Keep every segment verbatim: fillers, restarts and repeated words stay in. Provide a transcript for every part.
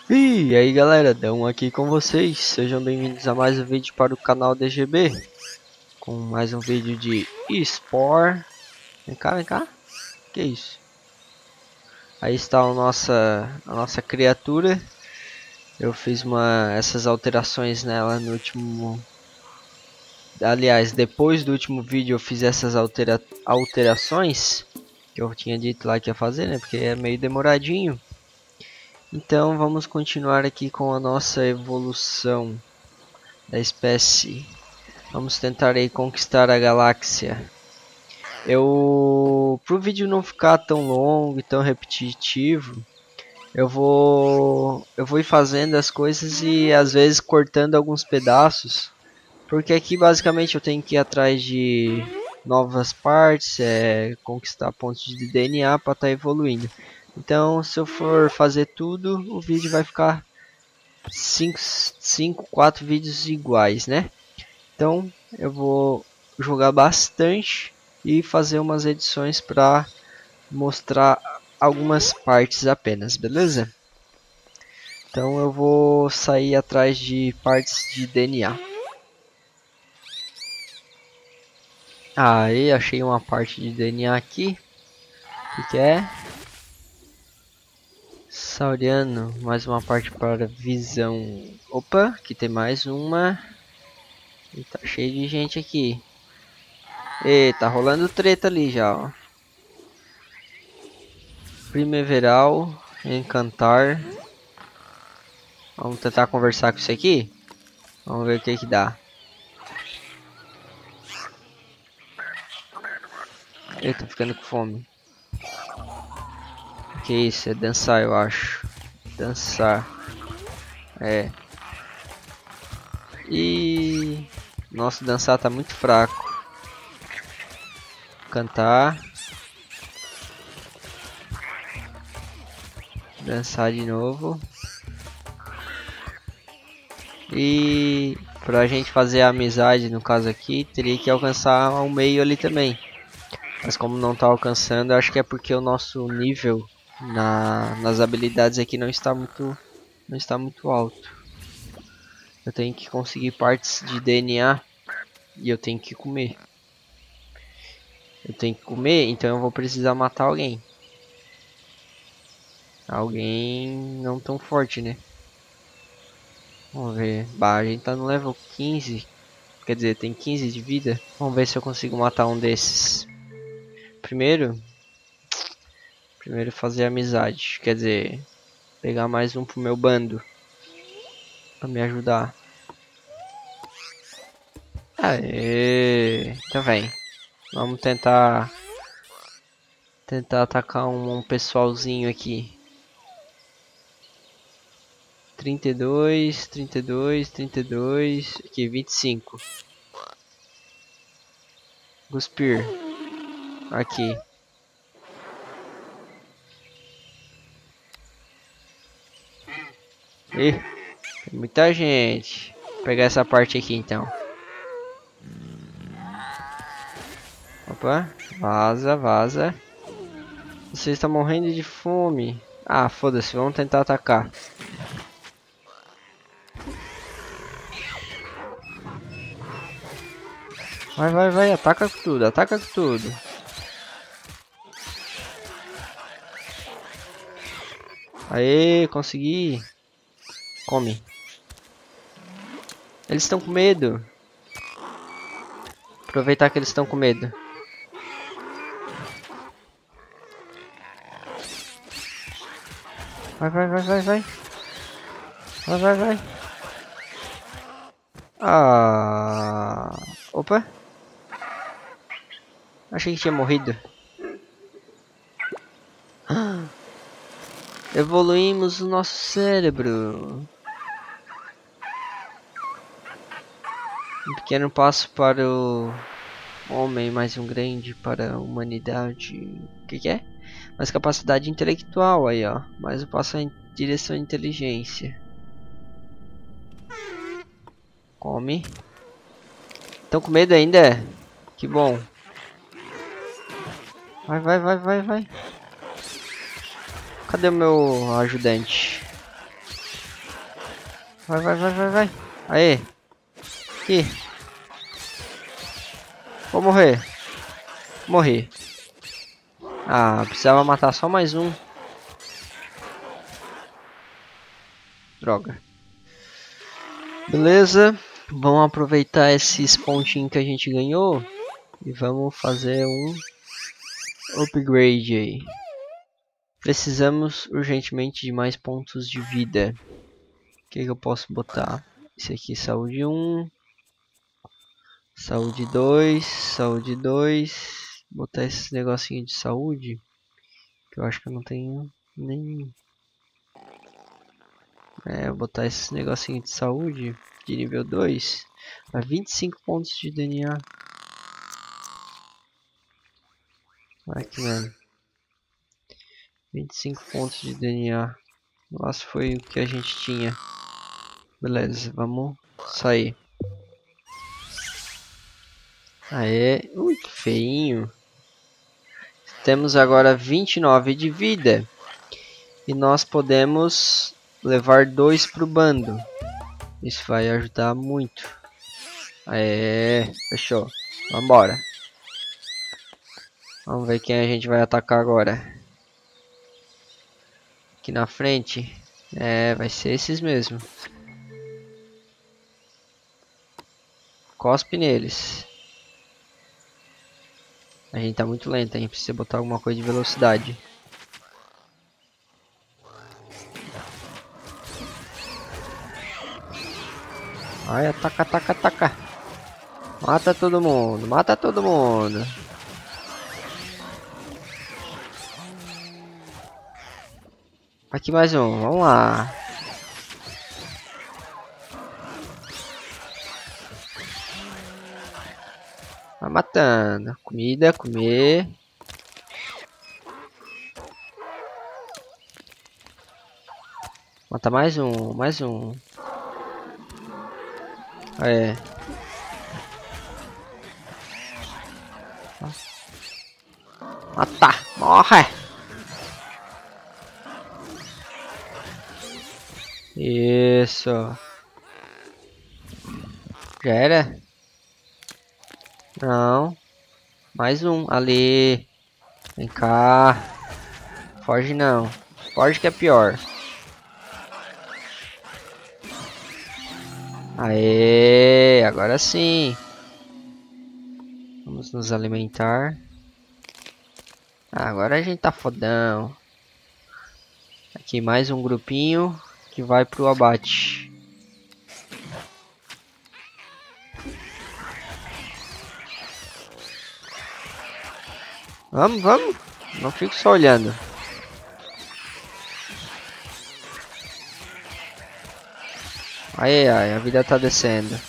E aí galera, Dão aqui com vocês, sejam bem-vindos a mais um vídeo para o canal D G B. Com mais um vídeo de eSport. Vem cá, vem cá. Que isso? Aí está a nossa, a nossa criatura. Eu fiz uma, essas alterações nela no último... Aliás, depois do último vídeo eu fiz essas altera, alterações que eu tinha dito lá que ia fazer, né? Porque é meio demoradinho. Então vamos continuar aqui com a nossa evolução da espécie. Vamos tentar aí conquistar a galáxia. Eu, pro vídeo não ficar tão longo e tão repetitivo, eu vou eu vou ir fazendo as coisas e às vezes cortando alguns pedaços, porque aqui basicamente eu tenho que ir atrás de novas partes, é, conquistar pontos de D N A para estar evoluindo. Então, se eu for fazer tudo, o vídeo vai ficar cinco, quatro vídeos iguais, né? Então, eu vou jogar bastante e fazer umas edições para mostrar algumas partes apenas, beleza? Então, eu vou sair atrás de partes de D N A. Aí, achei uma parte de D N A aqui. O que, que é? Sauriano, mais uma parte para visão. Opa, aqui tem mais uma. E tá cheio de gente aqui. E tá rolando treta ali já, ó. Primeveral, encantar. Vamos tentar conversar com isso aqui. Vamos ver o que que dá. Eu tô ficando com fome. Que isso? É dançar, eu acho. Dançar. É. E nosso dançar tá muito fraco. Cantar. Dançar de novo. E pra gente fazer a amizade, no caso aqui, teria que alcançar um meio ali também. Mas como não tá alcançando, acho que é porque o nosso nível na, nas habilidades aqui não está muito não está muito alto. Eu tenho que conseguir partes de D N A e eu tenho que comer. Eu tenho que comer, então eu vou precisar matar alguém. Alguém não tão forte, né? Vamos ver. Bah, a gente tá no level quinze. Quer dizer, tem quinze de vida. Vamos ver se eu consigo matar um desses. Primeiro, primeiro fazer amizade. Quer dizer, pegar mais um pro meu bando. Pra me ajudar. Aê, tá bem. Vamos tentar tentar atacar um, um pessoalzinho aqui. trinta e dois, trinta e dois, trinta e dois, aqui vinte e cinco. Cuspir. Aqui. Ih, tem muita gente. Vou pegar essa parte aqui então. Opa, vaza, vaza. Você está morrendo de fome. Ah, foda-se, vamos tentar atacar. Vai, vai, vai, ataca com tudo, ataca com tudo. Aê, consegui. Come. Eles estão com medo. Aproveitar que eles estão com medo. Vai, vai, vai, vai, vai. Vai, vai, vai. Ah. Opa. Achei que tinha morrido. Ah. Evoluímos o nosso cérebro. Um pequeno passo para o homem, mais um grande para a humanidade. O que, que é? Mais capacidade intelectual aí, ó. Mais um passo em direção à inteligência. Come. Estão com medo ainda? Que bom. Vai, vai, vai, vai, vai. Cadê o meu ajudante? Vai, vai, vai, vai, vai. Aê. Aqui. Vou morrer. Morri. Ah, precisava matar só mais um. Droga. Beleza. Vamos aproveitar esses pontinhos que a gente ganhou. E vamos fazer um upgrade aí. Precisamos urgentemente de mais pontos de vida. O que, que eu posso botar? Esse aqui, saúde um. Saúde dois. Saúde dois. Botar esse negocinho de saúde. Que eu acho que eu não tenho nem... É, vou botar esse negocinho de saúde. De nível dois. A vinte e cinco pontos de D N A. Aqui, mano. vinte e cinco pontos de D N A. Nossa, foi o que a gente tinha. Beleza, vamos sair. Aê, ui, que feinho. Temos agora vinte e nove de vida. E nós podemos levar dois pro bando. Isso vai ajudar muito. Aê, fechou. Vambora. Vamos ver quem a gente vai atacar agora. Aqui na frente. É, vai ser esses mesmo. Cospe neles. A gente tá muito lento, a gente precisa botar alguma coisa de velocidade. Ai, ataca, ataca, ataca. Mata todo mundo, mata todo mundo. Aqui mais um, vamos lá. Vai matando. Comida, comer. Mata mais um, mais um. É. Mata, morre. Isso. Já era? Não. Mais um ali. Vem cá. Foge não. Foge que é pior. Aê, agora sim. Vamos nos alimentar. Agora a gente tá fodão. Aqui mais um grupinho que vai pro abate. Vamos, vamos. Não fico só olhando. Ai, ai, a vida tá descendo.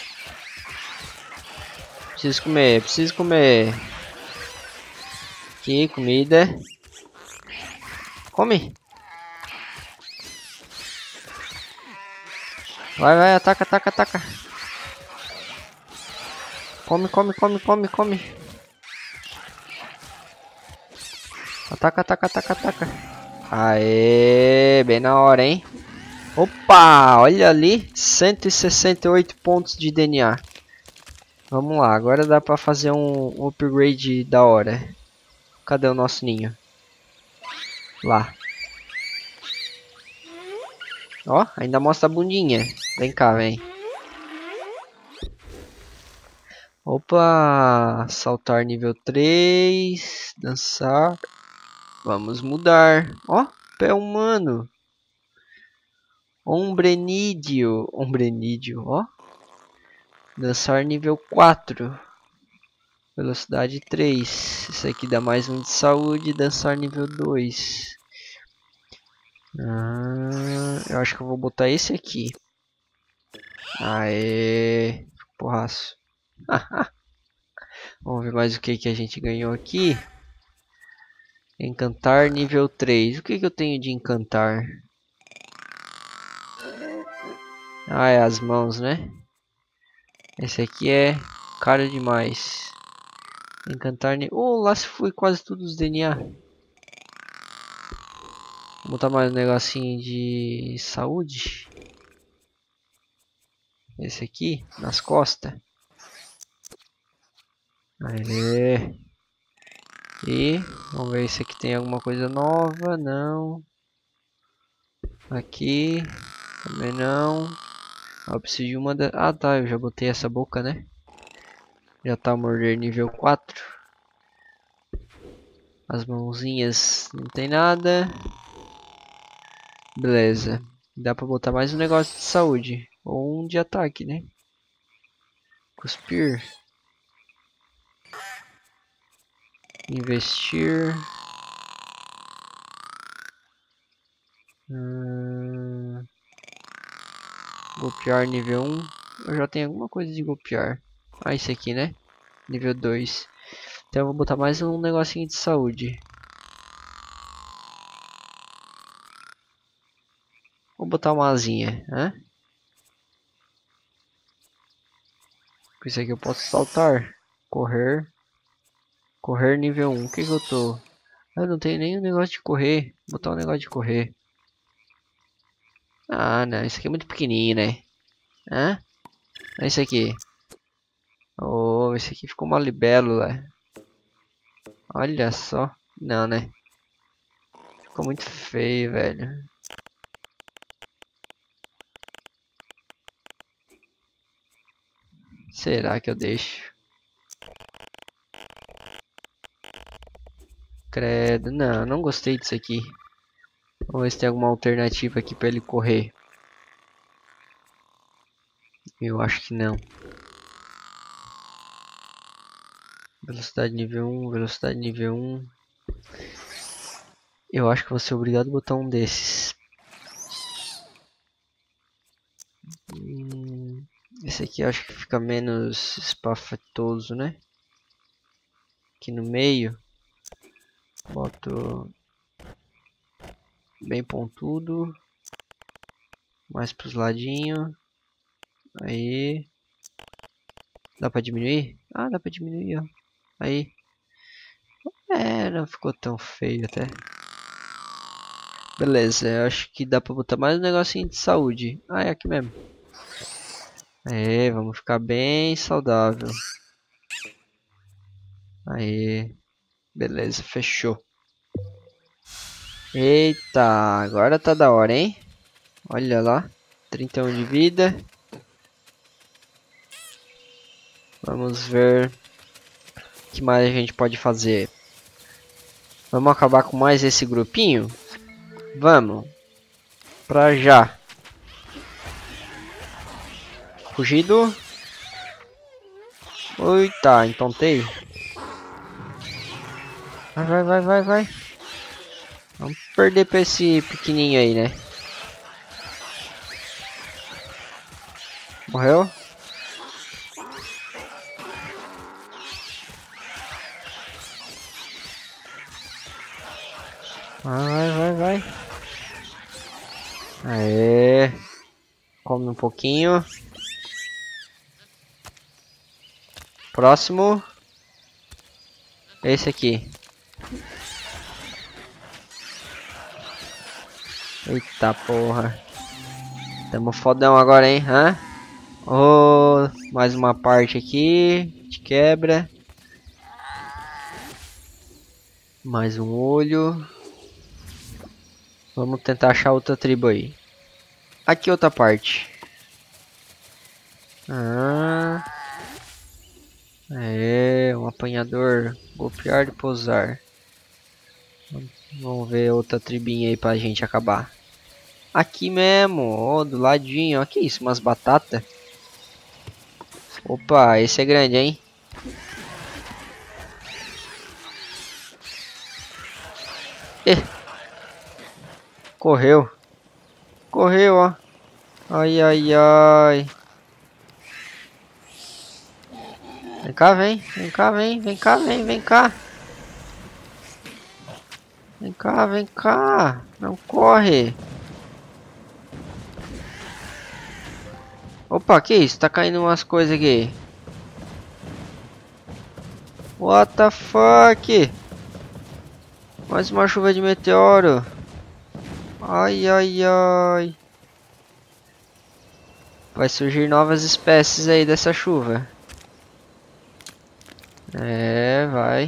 Preciso comer, preciso comer. Aqui, comida. Come. Vai, vai, ataca, ataca, ataca. Come, come, come, come, come. Ataca, ataca, ataca, ataca. Aê, bem na hora, hein? Opa, olha ali, cento e sessenta e oito pontos de D N A. Vamos lá, agora dá pra fazer um upgrade da hora. Cadê o nosso ninho? Lá. Ó, ainda mostra a bundinha. Vem cá, vem. Opa, saltar nível três, dançar. Vamos mudar. Ó, pé humano. Ombrenídeo. Ombrenídeo, ó. Dançar nível quatro. Velocidade três. Isso aqui dá mais um de saúde. Dançar nível dois. Ah, eu acho que eu vou botar esse aqui. Aê. Porraço. Vamos ver mais o que, que a gente ganhou aqui. Encantar nível três. O que, que eu tenho de encantar? Ah, é as mãos, né? Esse aqui é caro demais. Encantar nível... Oh, lá se foi quase tudo os D N A. Vou botar mais um negocinho de saúde. Esse aqui, nas costas. Aê. E vamos ver se aqui tem alguma coisa nova. Não. Aqui também não. Eu preciso de uma da... Ah tá, eu já botei essa boca, né? Já tá morder nível quatro. As mãozinhas não tem nada. Beleza. Dá pra botar mais um negócio de saúde. Ou um de ataque, né? Cuspir. Investir. Hum... Golpear nível um. Eu já tenho alguma coisa de golpear. Ah, esse aqui, né? Nível dois. Então eu vou botar mais um negocinho de saúde. Vou botar uma asinha, né? Com isso aqui eu posso saltar. Correr. Correr nível um. O que que eu tô? Eu não tenho nenhum negócio de correr. Vou botar um negócio de correr. Ah, não. Isso aqui é muito pequenininho, né? Hã? Esse aqui. Oh, esse aqui ficou uma libélula. Olha só. Não, né? Ficou muito feio, velho. Será que eu deixo? Credo. Não, não gostei disso aqui. Vamos ver se tem alguma alternativa aqui pra ele correr. Eu acho que não. Velocidade nível um, velocidade nível um. Eu acho que vou ser obrigado a botar um desses. Hum, esse aqui eu acho que fica menos espafatoso, né? Aqui no meio. Boto bem pontudo. Mais pros ladinhos. Aí. Dá pra diminuir? Ah, dá pra diminuir, ó. Aí. É, não ficou tão feio até. Beleza, eu acho que dá pra botar mais um negocinho de saúde. Ah, é aqui mesmo. É, vamos ficar bem saudável. Aí. Beleza, fechou. Eita, agora tá da hora, hein? Olha lá. trinta e um de vida. Vamos ver o que mais a gente pode fazer. Vamos acabar com mais esse grupinho? Vamos. Pra já. Fugido. Eita, então tem. Vai, vai, vai, vai, vai. Vamos perder pra esse pequenininho aí, né? Morreu? Vai, vai, vai, vai. Aê. Come um pouquinho. Próximo. Esse aqui. Eita porra. Tamo fodão agora, hein? Hã? Oh, mais uma parte aqui. De quebra. Mais um olho. Vamos tentar achar outra tribo aí. Aqui outra parte. Ah. É, um apanhador. Golpear e pousar. Vamos ver outra tribinha aí pra gente acabar. Aqui mesmo, ó, do ladinho. Ó, que isso, umas batatas. Opa, esse é grande, hein? Eh. Correu. Correu, ó. Ai, ai, ai. Vem cá, vem. Vem cá, vem. Vem cá, vem. Vem cá. Vem cá, vem cá. Não corre. Opa, que isso? Tá caindo umas coisas aqui. What the fuck? Mais uma chuva de meteoro. Ai, ai, ai. vai surgir novas espécies aí dessa chuva. É, vai.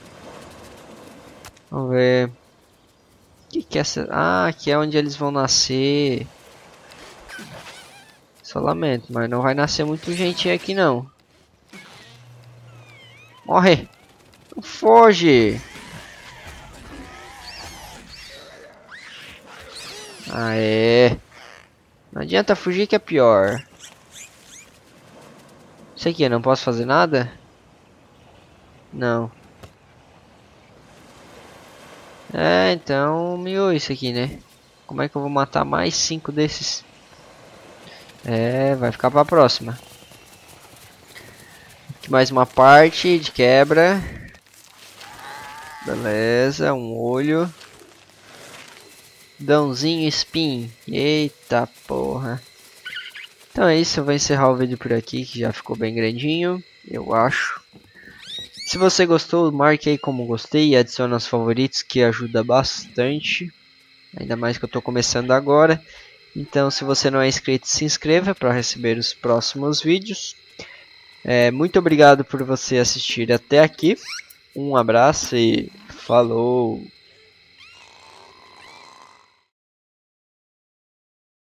Vamos ver. O que que é essa? Ah, aqui é onde eles vão nascer. Só lamento, mas não vai nascer muito gente aqui não. Morre! Não foge! Aê! Não adianta fugir que é pior. Isso aqui, eu não posso fazer nada? Não. É, então miou isso aqui, né? Como é que eu vou matar mais cinco desses? É, vai ficar pra próxima. Aqui mais uma parte de quebra. Beleza, um olho. Dãozinho spin. Eita porra. Então é isso, eu vou encerrar o vídeo por aqui, que já ficou bem grandinho, eu acho. Se você gostou, marque aí como gostei e adicione aos favoritos, que ajuda bastante. Ainda mais que eu estou começando agora. Então, se você não é inscrito, se inscreva para receber os próximos vídeos. É, muito obrigado por você assistir até aqui. Um abraço e falou!